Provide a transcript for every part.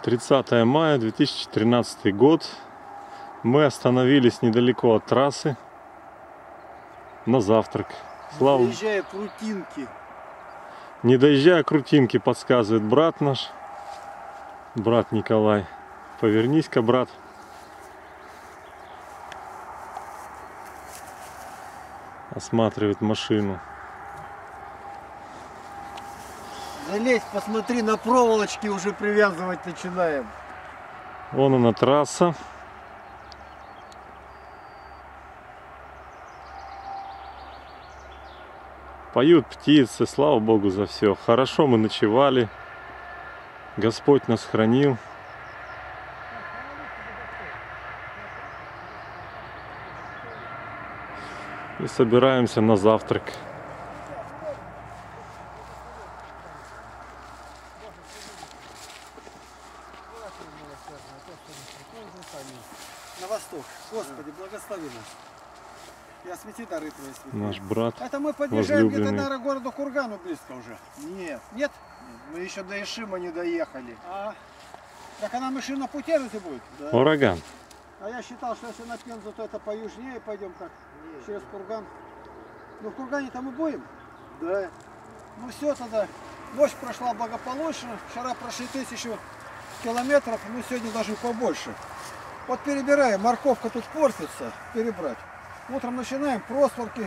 30 мая 2013 год. Мы остановились недалеко от трассы на завтрак. Не доезжая Крутинки. Не доезжая Крутинки, подсказывает брат наш. Брат Николай. Повернись-ка, брат. Осматривает машину. Залезь, посмотри, на проволочки уже привязывать начинаем. Вон она трасса. Поют птицы, слава Богу за все. Хорошо мы ночевали. Господь нас хранил. И собираемся на завтрак. На восток. Господи, благослови нас. И освети дары твои святые. Наш брат. Это мы подъезжаем где-то, возлюбленный. наверное, к городу Кургану близко уже. Нет, Нет? мы еще до Ишима не доехали. Так она машина на пути разве будет? Да. Ураган. А я считал, что если на Пензу, то это поюжнее пойдем как через Курган. Ну в Кургане-то мы будем? Да. Ну все тогда. Ночь прошла благополучно. Вчера прошли 1000 километров, мы сегодня даже побольше. Вот перебираем, морковка тут портится, перебрать. Утром начинаем, просворки.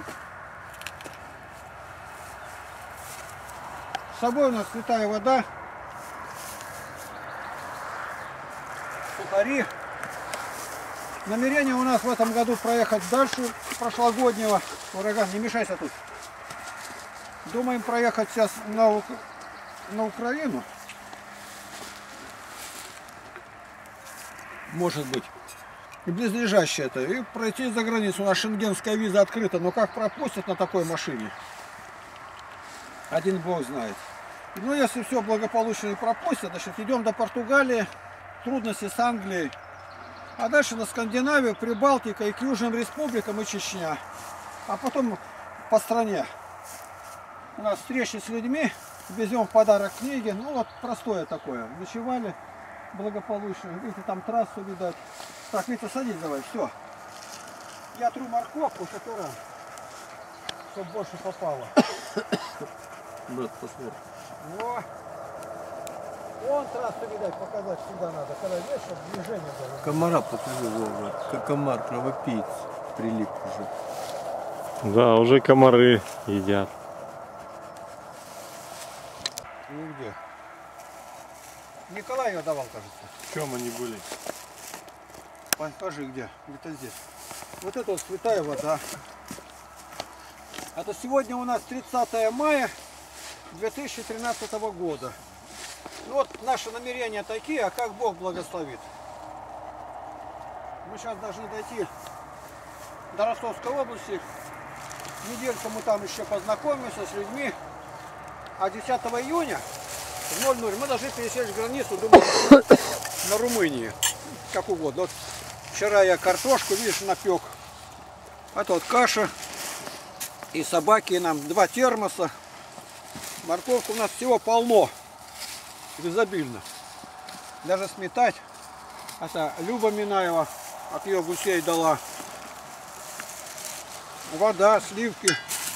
С собой у нас святая вода. Сухари. Намерение у нас в этом году проехать дальше прошлогоднего. Ураган, не мешайся тут. Думаем проехать сейчас на Украину. Может быть. И близлежащее это. И пройти за границу. У нас шенгенская виза открыта. Но как пропустят на такой машине? Один Бог знает. Ну, если все благополучно и пропустят, значит, идем до Португалии. Трудности с Англией. А дальше на Скандинавию, Прибалтика и к Южным республикам и Чечня. А потом по стране. У нас встречи с людьми. Везем в подарок книги. Ну, вот простое такое. Ночевали благополучно. Видите, там трассу видать. Так, Витя, садись давай, все. Я тру морковку шофера, чтобы больше попало. Брат, посмотри. Во. Вон трассу, видать, показать всегда надо. Когда есть, чтобы движение было. Комара покажи, Вова. Как комар, кровопийц. Прилип уже. Да, уже комары едят. Ну где? Николай ее давал, кажется. В чем они были? Покажи где. Где-то здесь. Вот это вот святая вода. Это сегодня у нас 30 мая 2013 года. Ну вот наши намерения такие, а как Бог благословит. Мы сейчас должны дойти до Ростовской области. Недельку мы там еще познакомимся с людьми. А 10 июня в 00 мы должны пересечь границу, думаю, на Румынии. Как угодно. Вот вчера я картошку, видишь, напек. Это вот каша. И собаки нам 2 термоса. Морковка у нас всего полно. Изобильно. Даже сметать. Это Люба Минаева от ее гусей дала. Вода, сливки.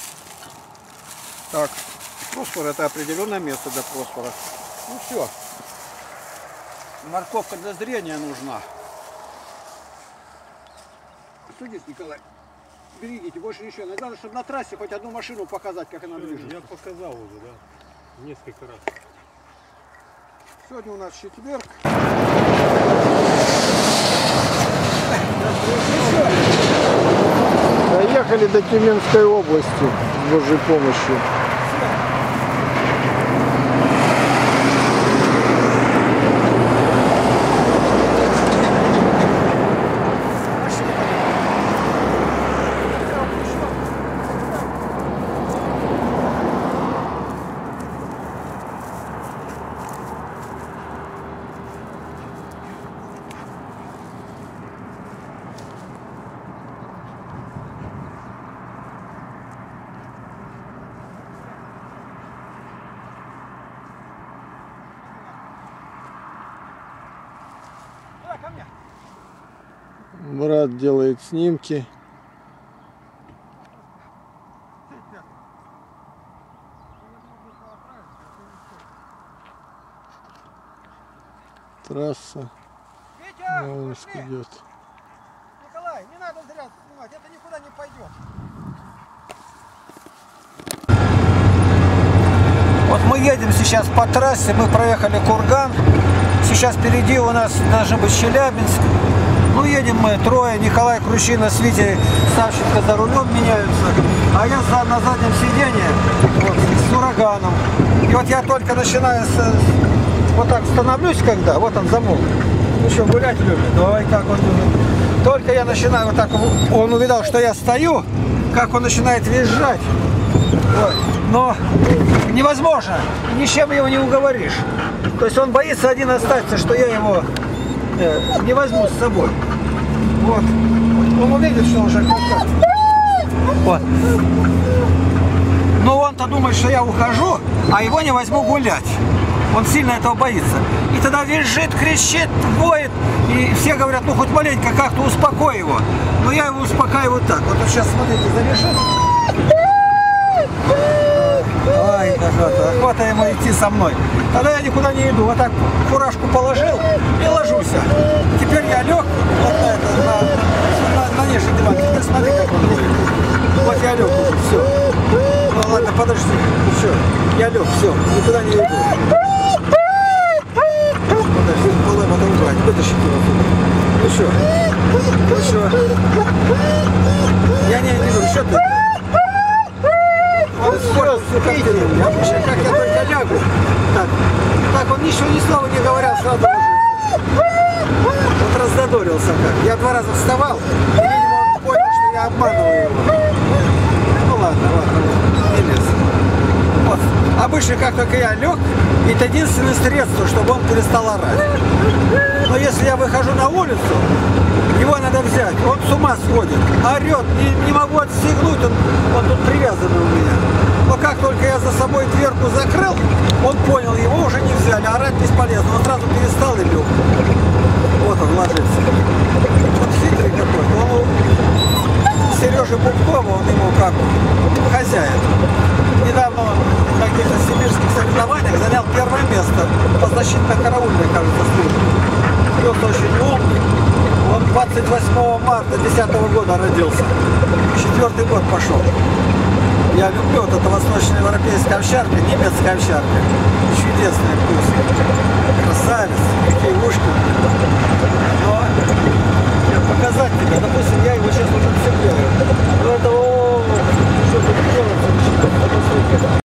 Так, просфор это определенное место для просфора. Ну все. Морковка для зрения нужна. Судись, Николай. Берегите, больше ничего. Надо, чтобы на трассе хоть одну машину показать, как она движется. Я показал уже, да. Несколько раз. Сегодня у нас четверг. Доехали до Тюменской области с Божьей помощью. Брат делает снимки. Трасса. Витя, Маунск пошли! идет. Николай, не надо зря снимать, это никуда не пойдет. Вот мы едем сейчас по трассе, мы проехали Курган. Сейчас впереди у нас должен быть Челябинск. Ну, едем мы трое, Николай Крущина с Витей Савченко за рулем меняются. А я на заднем сиденье вот, с ураганом. И вот я только начинаю вот так становлюсь, когда, вот он замок. Ну что, гулять любит? Давай, как он любит. Только я начинаю вот так, он увидал, что я стою, как он начинает визжать. Вот. Но невозможно, ни с чем его не уговоришь. То есть он боится один остаться, что я его не возьму с собой. Вот. Он увидит, что уже как-то. Вот. Но он-то думает, что я ухожу, а его не возьму гулять. Он сильно этого боится. И тогда визжит, кричит, воет. И все говорят, ну хоть маленько как-то успокой его. Но я его успокаиваю так. Вот он сейчас, смотрите, завяжет. Ай, охота ему идти со мной. Тогда я никуда не иду. Вот так фуражку положил и ложусь. Теперь я лег вот на нижний диван. Теперь смотри, как он будет. Вот я лег уже, все. Ну ладно, подожди. Все, я лег, все, никуда не иду. Подожди, полы надо убрать, вытащить его оттуда. Ну что? Ну что? Я не иду, что ты? Он все, я обычно, как я только лягу. Так он ничего ни слова не говорил, сразу ложится. Вот раздодорился как. Я 2 раза вставал, и, видимо, он понял, что я обманываю его. Ну ладно, не лез. Вот. Обычно, как только я лег, это единственное средство, чтобы он перестал орать. Но если я выхожу на улицу, его надо взять, он с ума сходит, орет, не могу отстегнуть, он тут привязанный у меня. Но как только я за собой дверку закрыл, он понял, его уже не взяли, орать бесполезно, он сразу перестал и лег. Вот он ложится. Вот хитрый какой-то. Он Сережа Бубкова, он ему как хозяин. Недавно на каких-то сибирских соревнованиях занял 1-е место по защитно-караульной, кажется, службе. Пес очень умный. Он 28 марта 2010 года родился. 4-й год пошел. Я люблю вот эту восточноевропейская овчарка, немецкая овчарка. Чудесный вкус. Красавец, какие ушки. Но показать тебе, допустим, я